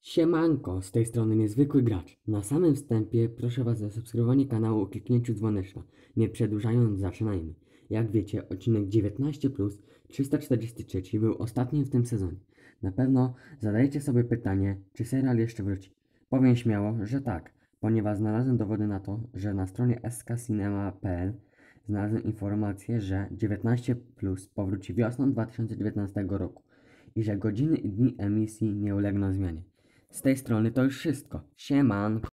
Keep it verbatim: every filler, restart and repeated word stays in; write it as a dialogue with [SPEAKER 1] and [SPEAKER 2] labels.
[SPEAKER 1] Siemanko, z tej strony Niezwykły Gracz. Na samym wstępie proszę Was o zasubskrybowanie kanału o kliknięciu dzwoneczka. Nie przedłużając, zaczynajmy. Jak wiecie, odcinek dziewiętnaście plus trzysta czterdzieści trzy był ostatnim w tym sezonie. Na pewno zadajecie sobie pytanie, czy serial jeszcze wróci. Powiem śmiało, że tak, ponieważ znalazłem dowody na to, że na stronie s k cinema kropka p l znalazłem informację, że dziewiętnaście plus powróci wiosną dwa tysiące dziewiętnastego roku i że godziny i dni emisji nie ulegną zmianie. Z tej strony to już wszystko. Siemanko.